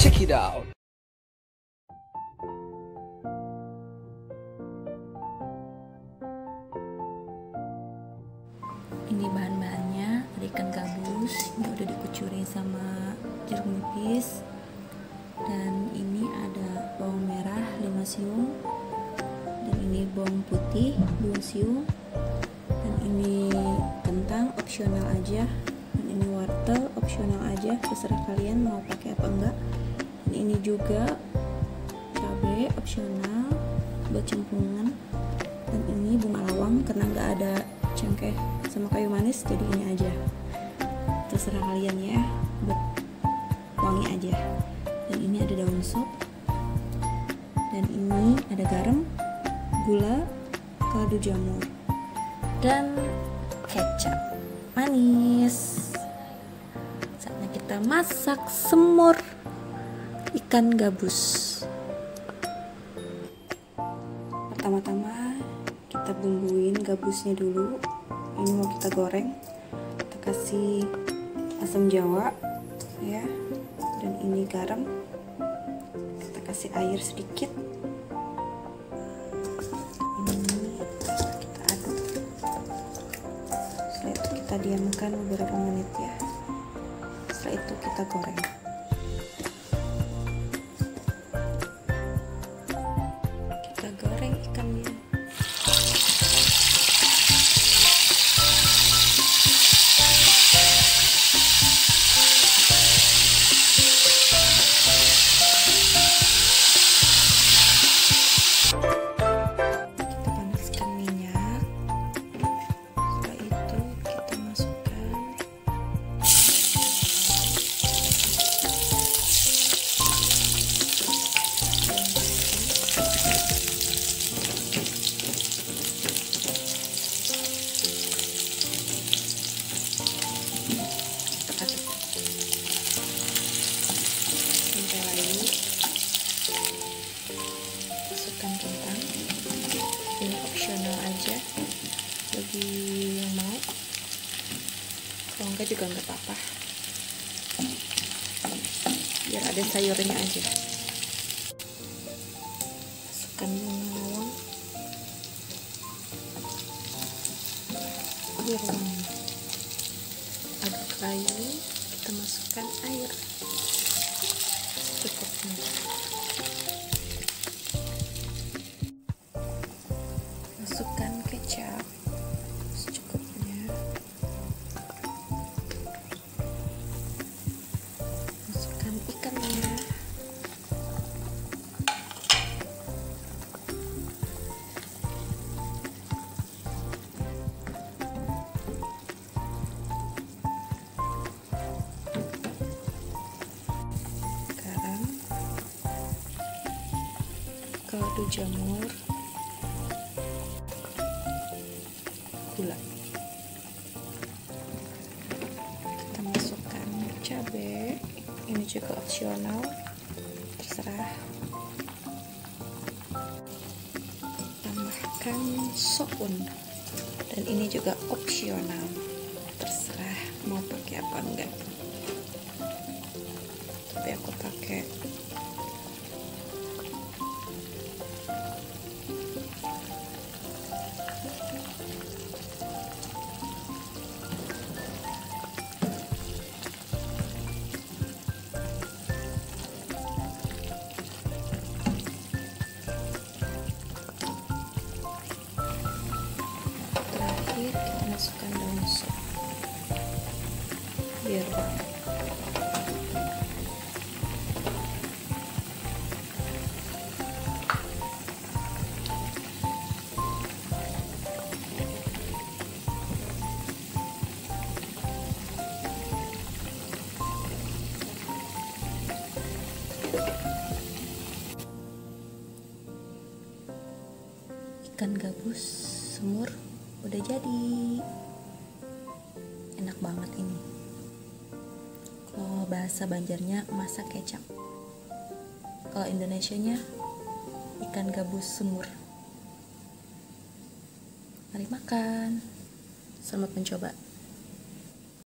Check it out. Ini bahan-bahannya, ada ikan gabus, ini udah dikucuri sama jeruk nipis, dan ini ada bawang merah 5 siung, dan ini bawang putih 2 siung, dan ini kentang opsional aja, dan ini wortel opsional aja, terserah kalian mau pakai apa enggak. Dan ini juga cabai opsional buat cemplungan, dan ini bunga lawang karena nggak ada cengkeh sama kayu manis, jadi ini aja, terserah kalian ya, buat wangi aja. Dan ini ada daun sop, dan ini ada garam, gula, kaldu jamur, dan kecap manis. Saatnya kita masak semur ikan gabus. Pertama-tama kita bumbuin gabusnya dulu. Ini mau kita goreng, kita kasih asam jawa ya, dan ini garam, kita kasih air sedikit, ini kita aduk. Setelah itu kita diamkan beberapa menit ya, setelah itu kita goreng. Kita goreng ikannya. Masukkan kentang, ini opsional aja bagi yang mau, kalau enggak juga enggak apa-apa, biar ada sayurnya aja. Masukkan bunga lawang biar wangi. Aduk kayu, kita masukkan air secukupnya. Masukkan kecap secukupnya. Masukkan ikannya. Garam, kaldu jamur, gula. Kita masukkan cabai, ini juga opsional, terserah. Tambahkan soun, dan ini juga opsional, terserah mau pakai apa enggak, tapi aku pakai. Kita masukkan daun sop biar wangi. Ikan gabus semur udah jadi, enak banget ini. Kalau bahasa Banjarnya masak kecap, kalau Indonesianya ikan gabus semur. Mari makan, selamat mencoba.